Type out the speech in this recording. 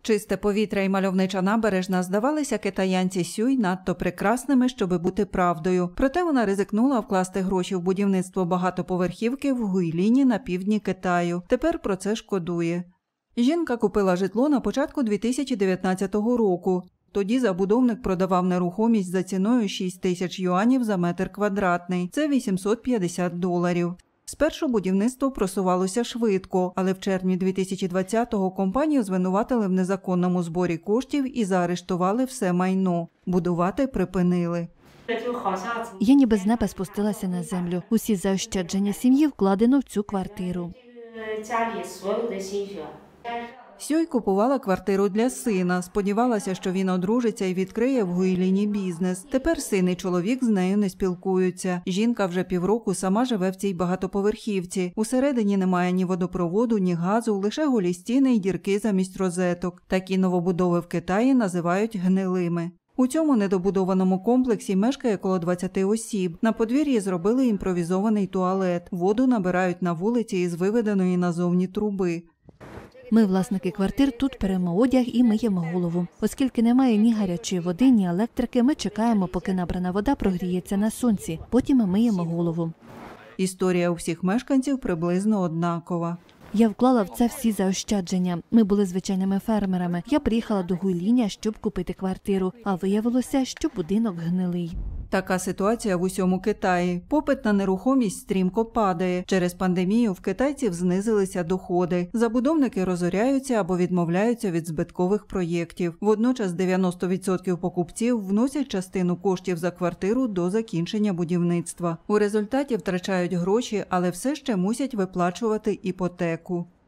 Чисте повітря і мальовнича набережна здавалися китаянці Сюй надто прекрасними, щоби бути правдою. Проте вона ризикнула вкласти гроші в будівництво багатоповерхівки в Гуйліні на півдні Китаю. Тепер про це шкодує. Жінка купила житло на початку 2019 року. Тоді забудовник продавав нерухомість за ціною 6 тисяч юанів за метр квадратний. Це $850. Спершу будівництво просувалося швидко, але в червні 2020-го компанію звинуватили в незаконному зборі коштів і заарештували все майно. Будувати припинили. Я ніби з неба спустилася на землю. Усі заощадження сім'ї вкладено в цю квартиру. Сюй купувала квартиру для сина, сподівалася, що він одружиться і відкриє в Гуйліні бізнес. Тепер син і чоловік з нею не спілкуються. Жінка вже півроку сама живе в цій багатоповерхівці. Усередині немає ні водопроводу, ні газу, лише голі стіни і дірки замість розеток. Такі новобудови в Китаї називають гнилими. У цьому недобудованому комплексі мешкає коло 20 осіб. На подвір'ї зробили імпровізований туалет. Воду набирають на вулиці із виведеної назовні труби. Ми, власники квартир, тут перемо одяг і миємо голову. Оскільки немає ні гарячої води, ні електрики, ми чекаємо, поки набрана вода прогріється на сонці. Потім ми миємо голову. Історія у всіх мешканців приблизно однакова. Я вклала в це всі заощадження. Ми були звичайними фермерами. Я приїхала до Гуйліня, щоб купити квартиру, а виявилося, що будинок гнилий. Така ситуація в усьому Китаї. Попит на нерухомість стрімко падає. Через пандемію в китайців знизилися доходи. Забудовники розоряються або відмовляються від збиткових проєктів. Водночас 90% покупців вносять частину коштів за квартиру до закінчення будівництва. У результаті втрачають гроші, але все ще мусять виплачувати іпотеку.